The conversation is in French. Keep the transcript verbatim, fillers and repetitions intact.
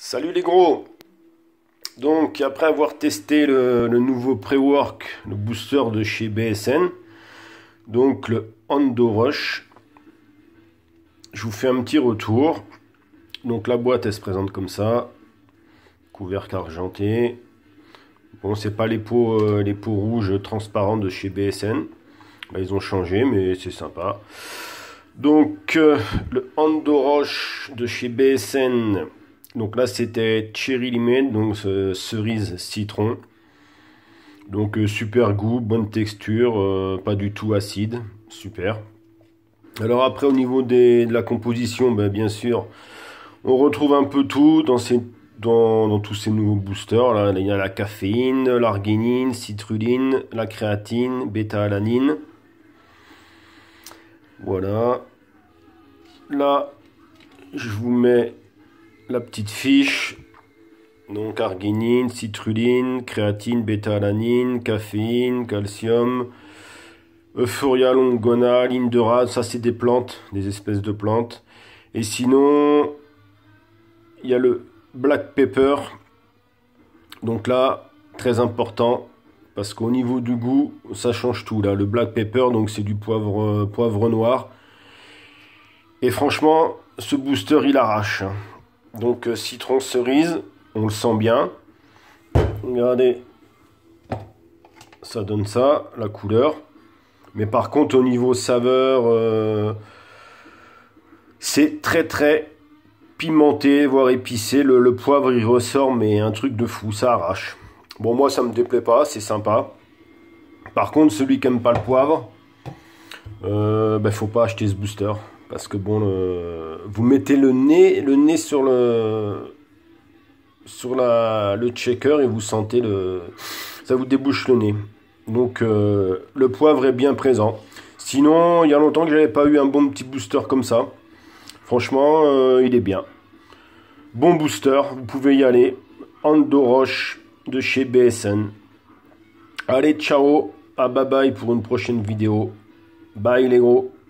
Salut les gros. Donc après avoir testé le, le nouveau Pre-Work, le booster de chez B S N, donc le Endorush, je vous fais un petit retour. Donc la boîte elle se présente comme ça, couvercle argenté. Bon, c'est pas les pots, euh, les pots rouges transparents de chez B S N. Là, ils ont changé, mais c'est sympa. Donc euh, le Endorush de chez B S N. Donc là c'était Cherry Limette, donc euh, cerise citron. Donc euh, super goût, bonne texture, euh, pas du tout acide, super. Alors après au niveau des, de la composition, ben, bien sûr, on retrouve un peu tout dans, ces, dans, dans tous ces nouveaux boosters. Là, il y a la caféine, l'arginine, citrulline, la créatine, bêta-alanine. Voilà. Là, je vous mets la petite fiche. Donc arginine, citrulline, créatine, bêta-alanine, caféine, calcium, euphoria longona, linderade, ça c'est des plantes, des espèces de plantes. Et sinon, il y a le black pepper. Donc là, très important, parce qu'au niveau du goût, ça change tout. Là, le black pepper, donc c'est du poivre, euh, poivre noir. Et franchement, ce booster, il arrache. Donc euh, citron cerise, on le sent bien. Regardez, ça donne ça, la couleur. Mais par contre, au niveau saveur, euh, c'est très très pimenté, voire épicé. Le, le poivre, il ressort, mais un truc de fou, ça arrache. Bon, moi, ça me déplaît pas, c'est sympa. Par contre, celui qui n'aime pas le poivre, euh, ben, faut pas acheter ce booster. Parce que bon, le, vous mettez le nez, le nez sur le sur la, le checker et vous sentez le, ça vous débouche le nez. Donc euh, le poivre est bien présent. Sinon, il y a longtemps que j'avais pas eu un bon petit booster comme ça. Franchement, euh, il est bien. Bon booster, vous pouvez y aller. Endorush de chez B S N. Allez, ciao, à bye bye pour une prochaine vidéo. Bye les gros.